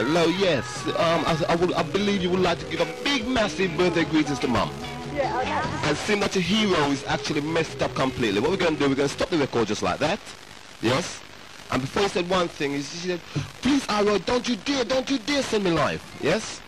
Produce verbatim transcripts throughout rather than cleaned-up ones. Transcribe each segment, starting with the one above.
Hello, yes. Um, I, I, will, I believe you would like to give a big, massive birthday greetings to Mum. Yeah, okay. And seeing that your hero is actually messed up completely. What we're going to do, we're going to stop the record just like that. Yes? And before he said one thing, he said, please, Iro, don't you dare, don't you dare send me live. Yes?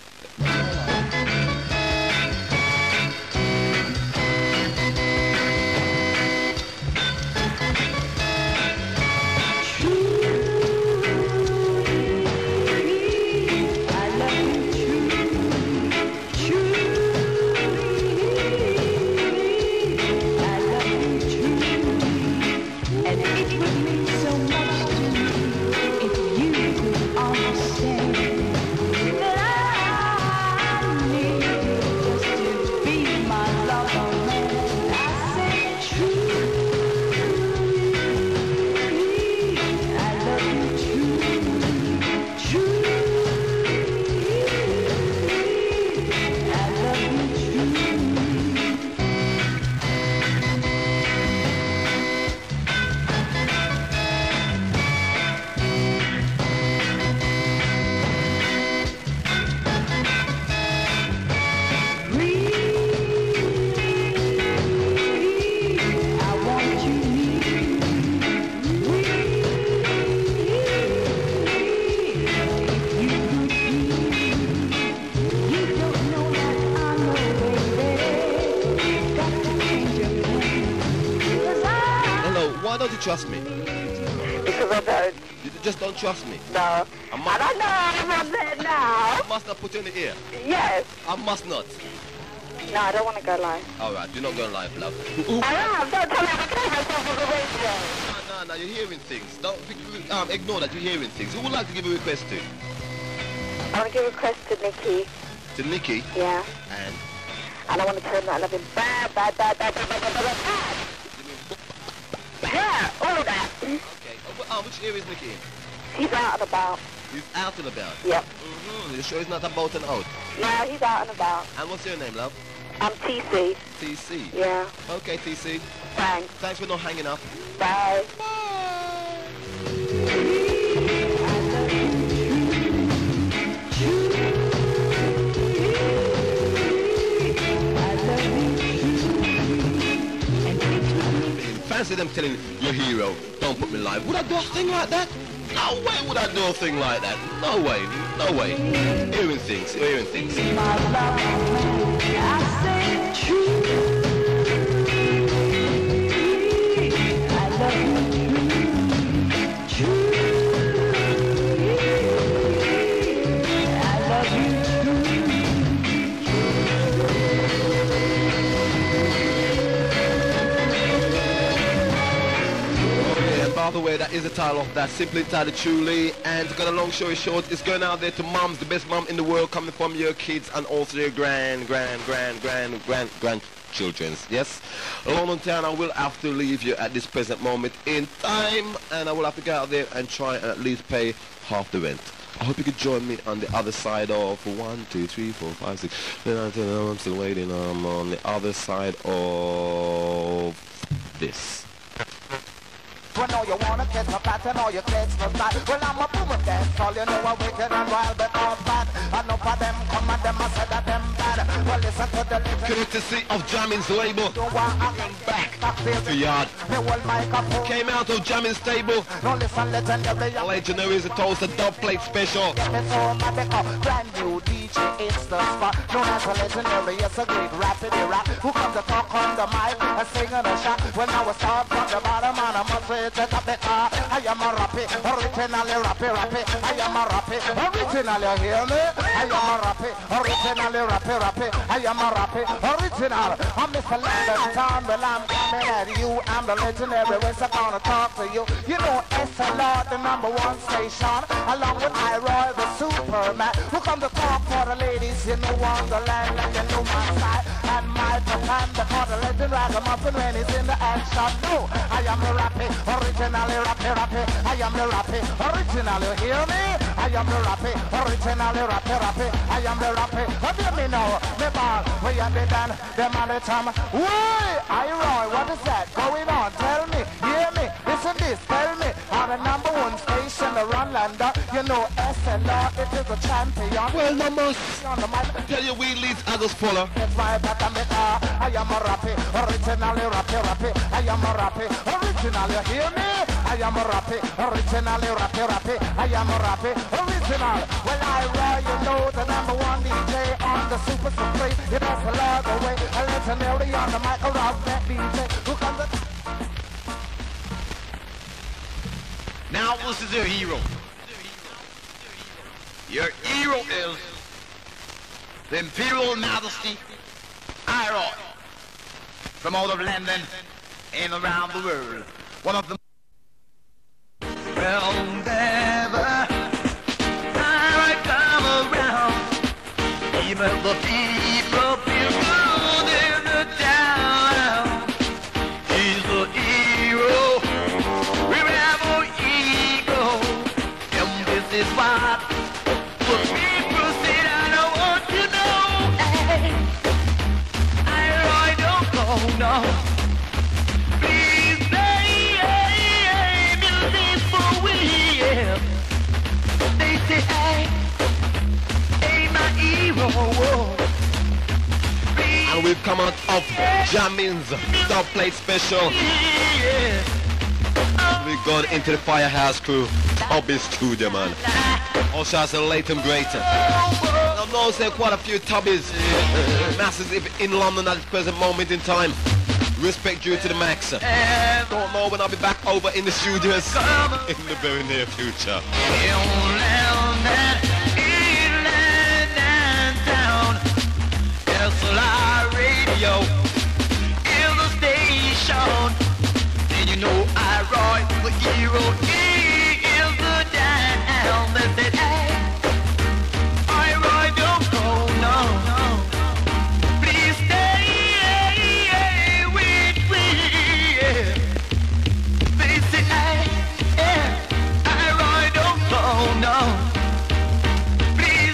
Why don't you trust me? Because I don't. You just don't trust me? No. I, I don't know, I'm up there now. I must not put you in the ear? Yes. I must not? No, I don't want to go live. Alright, you're not going live, love. I am, don't tell me I can myself on the radio. No, no, no, you're hearing things. Don't um, ignore that, you're hearing things. Who would like to give a request to? I want to give a request to Nikki. To Nikki? Yeah. And? And I want to tell him that I love him bad, bad, bad, bad, bad, bad, bad, bad, bad. Yeah, all of that. Okay. Oh, oh, which area is Nikki in? He's out and about. He's out and about? Yep. Mm-hmm. You sure he's not about and out? No, he's out and about. And what's your name, love? I'm T C. T C? Yeah. Okay, T C. Thanks. Thanks for not hanging up. Bye. Fancy them telling your hero, don't put me live. Would I do a thing like that? No way would I do a thing like that. No way, no way. Hearing things, hearing things. My love, I say true. I love you true. I love you By the way, that is the title of that, simply titled Truly. And to cut a long story short, it's going out there to mums, the best mum in the world, coming from your kids and also your grand, grand, grand, grand, grand, grandchildren. Yes? London Town, I will have to leave you at this present moment in time, and I will have to go out there and try and at least pay half the rent. I hope you could join me on the other side of one, two, three, four, five, six. Then I tell you, I'm still waiting. I'm on the other side of this. Well, know you wanna get my pattern or you catch my fat. Well, I'm a boomer dance, all you know I'm wicked and wild, but all bad. Enough of them come and them, I said that them bad. Well, listen to the legend. Courtesy of Jamming's label. Going back to yard. Came out of Jamming's stable. No, listen, legendary. Legendary is a toast, a dub plate special. Get me so mad, they call brand new D J, it's the spot. Known as a legendary, it's a great rapid rap. Who comes to talk on the mic and sing on a shot. When I was start from the bottom and I must say take up the car. I am a rappy, originally rappy, rappy. I am a rappy, original, you hear me? I am a rappy, originally rappy, rappy. I am a rappy, original. I'm Mister London Town, well I'm coming at you. I'm the legendary, where's I gonna talk to you? You know S L R, the number one station. Along with Iroy, the Superman. Who come to talk for the ladies in the Wonderland? And you know my side and my plan. The for the legend ragamuffin when he's in the action. No, I am the rappy, originally rappy, rappy. I am the rappy, original, you hear me? I am the rappy, originally rappy, rappy. I am the rappy, what do you mean now? Me ball, we have been done, them all the time. Why? Iroy, what is that going on? Tell me, hear me, listen this, tell me. On the number one station, the Run Lander. You know S L R, it is a champion. Well, no must On the mic, tell you we leads others follow. it's my back and it, uh, I am a rappy, originally rappy, rappy. I am a rappy, original, you hear me? I am a rappy, originally rappy, rappy. I am a rappy, original. Well, I roar, you know, the number one D J on the Super Supreme. It has a lot of way, a legendary on the mic, a rock that D J. Who comes the... Now this is your hero. Your hero is the Imperial Majesty Iroy from out of London and around the world. One of the well, never I come around. Even the people feel good in the town. He's the hero. Wherever he goes, and this is what the people said. I don't want to know. Hey, I really don't go, no. Please say, hey, hey, beautiful William. They say, hey, hey, my hero. Please, And we've come out of Jammins Stop Plate Special. yeah. We've gone into the Firehouse crew. Hobby studio, man. All shots are late and greater. I know there are quite a few tubbies. Masses in London at the present moment in time. Respect due to the max. Don't know when I'll be back over in the studios in the very near future. S L R radio is the station. And you know I ride the hero. He is the down. They said, hey, I ride don't go, no, no. Please stay with me. They said, hey, yeah, I ride don't go, no. Please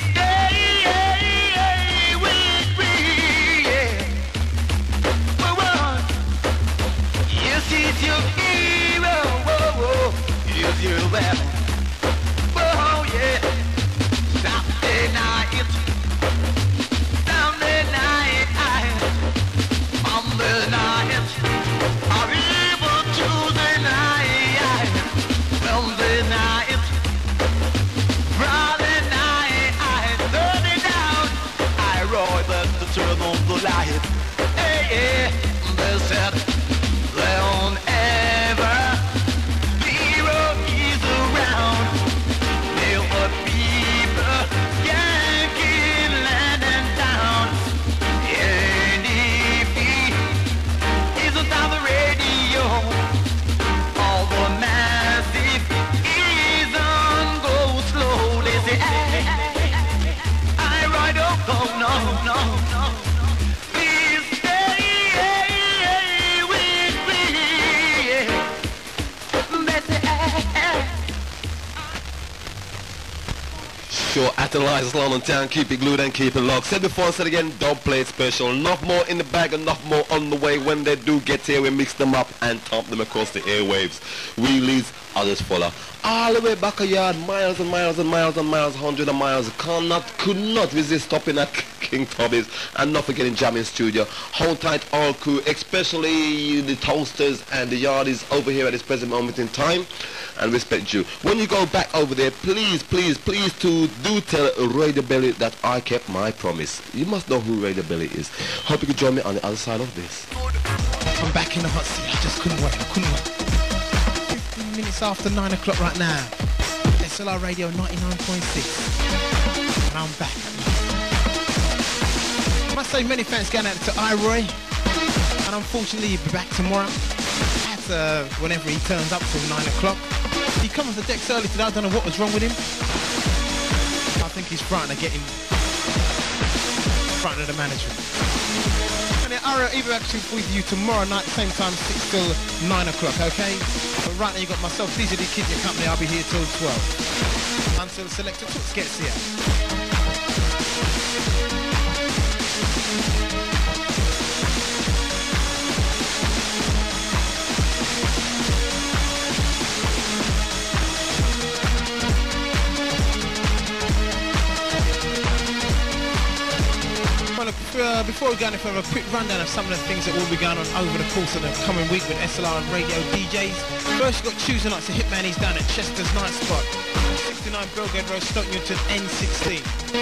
stay with me. Whoa, whoa. Yes, he's your hero. Whoa, whoa. He's your weapon. Whoa, yeah. Saturday night. Sunday night. Monday night. Or even Tuesday night. Wednesday night. Friday night. Thursday down. I ride but to turn on the light. Hey, yeah. They said they don't ever hero is around. They the people yanking land and town. And if he isn't on the radio, all the massive isn't go slow. They say, hey, hey, hey, I ride up, oh no, no, no. Please stay with me. They say, hey, hey. Sure, Atomize London Town, keep it glued and keep it locked. Said before, said again, don't play it special. Enough more in the bag, enough more on the way. When they do get here, we mix them up and top them across the airwaves. Wheelies, others follow. All the way back a yard, miles and miles and miles and miles, hundreds of miles. Cannot, could not resist stopping at King Tubby's and not forgetting Jamming Studio. Hold tight all crew, especially the toasters and the yardies over here at this present moment in time. And respect you. When you go back over there, please, please, please to do tell Radio Belly that I kept my promise. You must know who Radio Belly is. Hope you can join me on the other side of this. I'm back in the hot seat. I just couldn't wait. I couldn't wait. fifteen minutes after nine o'clock right now. S L R Radio ninety-nine point six. And I'm back. I must say many thanks going out to Iroy. And unfortunately he'll be back tomorrow. At uh, whenever he turns up till nine o'clock. He come off the decks early today. I don't know what was wrong with him. I think he's frightened of getting frightened of the management. And then I'll be back with you tomorrow night, same time, six till nine o'clock, okay? But right now you got myself, these are the kids your company, I'll be here till twelve. Until Selector Talks gets here. before we go any further, a quick rundown of some of the things that will be going on over the course of the coming week with S L R and radio D Js. First, you've got Tuesday nights at Hitman, he's down at Chester's Night Spot, sixty-nine Belgrade Road, Stoke Newton, N sixteen.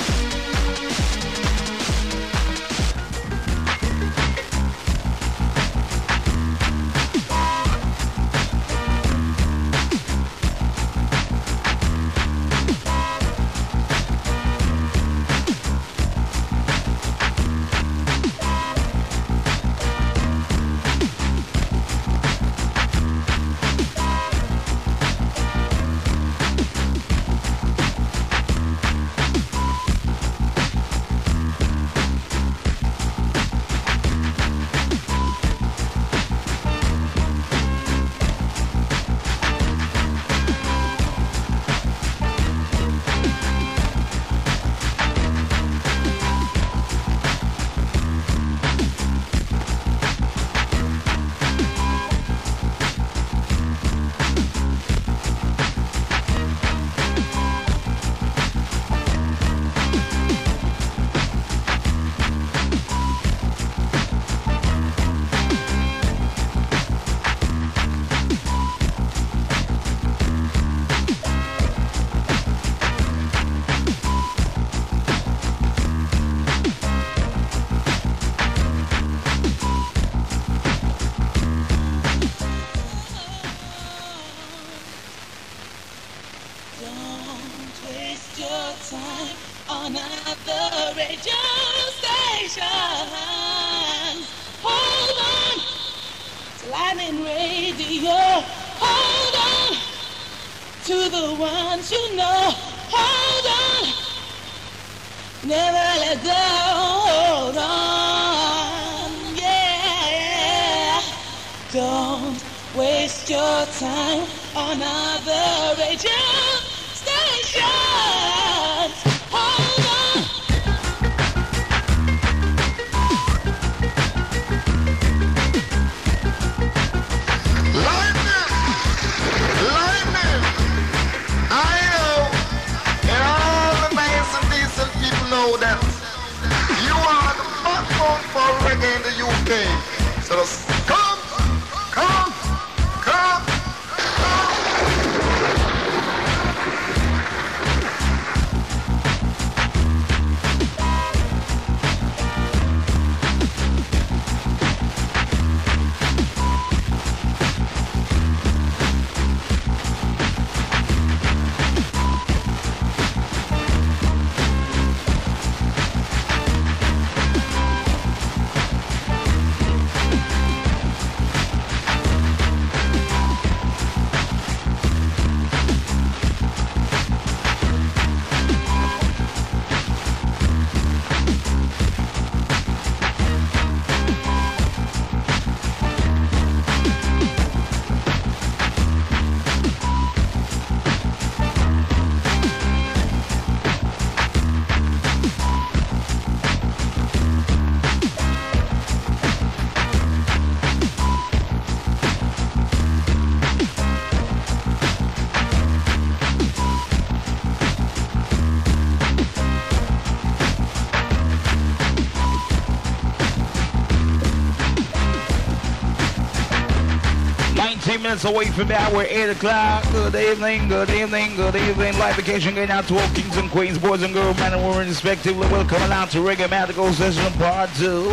Minutes away from the hour, eight o'clock. Good evening, good evening, good evening. Live vacation going out to all kings and queens, boys and girls, men and women, respectively. Welcome along to Reggae Magical Session Part two.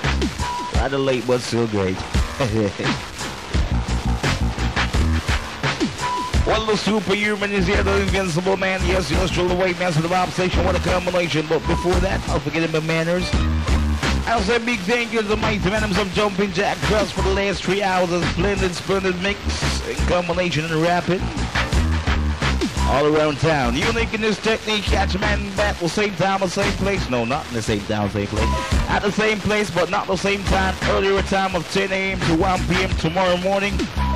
Rather late, but still great. Well, the superhuman is here, the invincible man. Yes, yours truly, the weight master of the Bob Station. What a combination. But before that, I'll forget my manners. I'll say big thank you to the mighty Venoms of Jumping Jack Cross for the last three hours of splendid, splendid mix in combination and rapping all around town. Unique in this technique, catch a man in battle, same time or same place. No, not in the same time, same place. At the same place, but not the same time. Earlier time of ten a m to one p m tomorrow morning.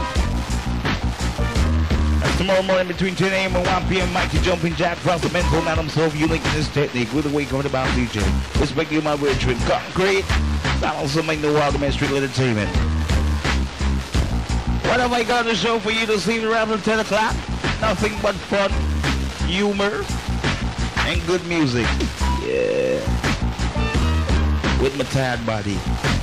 Tomorrow morning between ten a m and one p m Mighty Jumping Jack Cross, the mental man himself, unique in his technique, with the wake of the bound D J. Respect you, my word, with concrete. That also make the wild man street entertainment. What have I got to show for you this evening around ten o'clock? Nothing but fun, humor, and good music. Yeah. with my tired body.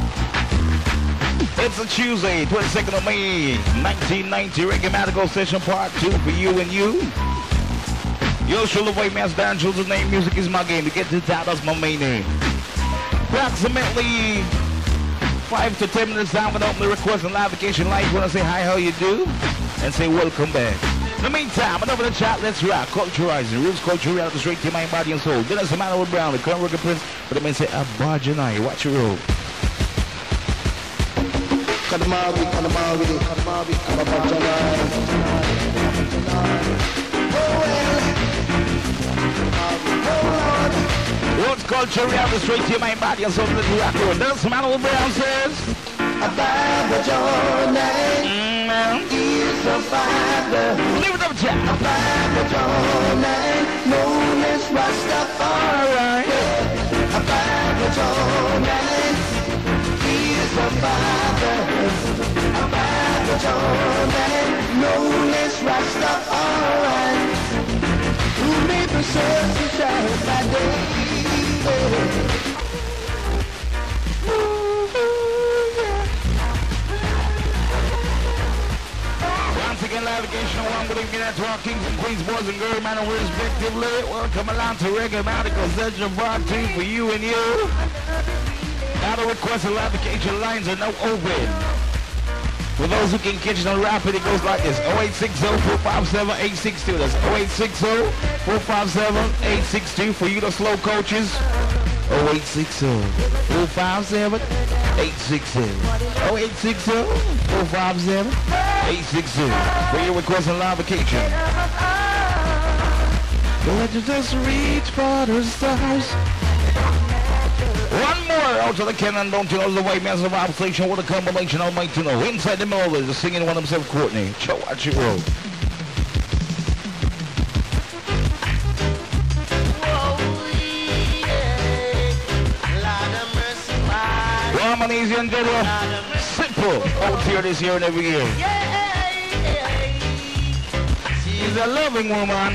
It's a Tuesday, twenty-second of May, nineteen ninety, Reggae Medical Session Part two for you and you. Yo, shoulder white man's down, children's name, music is my game. To get to the top, that's my main name. Approximately five to ten minutes down without the request and live line. You want to say hi, how you do? And say welcome back. In the meantime, enough of the chat, let's rock. Culturizing, roots, culture, reality, straight to your mind, body, and soul. Dennis Amanda with Brown, the current worker prince, but the men say, Abajanai, watch your roll. Kadamawi, Kadamawi, Kadamawi, Abajanai. Roots, culture, reality, straight to your mind, body, and soul. Let's rock. Dennis Amanda with Brown says, Abajanai. Is a father. Leave it up, chat. A father, Jonah, known as Rastafari. A father, Jonah, is a father. A father, Jonah, known as Rastafari. Who made the sun to shine by day. Again, navigation along with the network, kings and queens, boys and girls, man, and respectively. Welcome along to Reggae Medical Session Part two for you and you. Now the request and application lines are now open. For those who can catch it on rapid, it goes like this: oh eight six oh, four five seven, eight six two. That's oh eight six oh, four five seven, eight six two for you the slow coaches. oh eight six oh, four five seven, eight six two. oh eight six oh, four five seven, eight six two for your request and live vacation. Let you just reach for the stars. One more out of the cannon, don't you know the white man's survival station? What a combination, I'd like to know. Inside the middle is singing one himself, Courtney. Show watch it roll. Well, I'm easy and gentle. Simple. Out here this year and every year. She's a loving woman.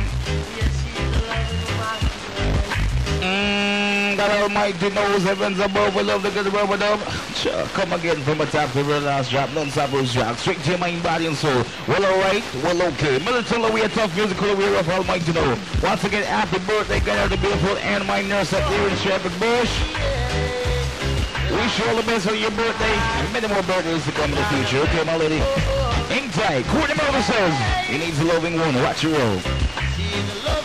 Mmm, God Almighty knows heavens above. We love the good above above. Sure, come again from the top to the last drop. Non-stop rose drop. Straight to your mind, body, and soul. Well, alright. Well, okay. Militant, we are tough musical. We are of Almighty know. Once again, happy birthday, God, the beautiful and my nurse up there in Shepherd Bush. Wish you all the best on your birthday. And many more birthdays to come in the future. Okay, my lady. Hang tight. Courtney Mother says he needs a loving one. Watch your roll.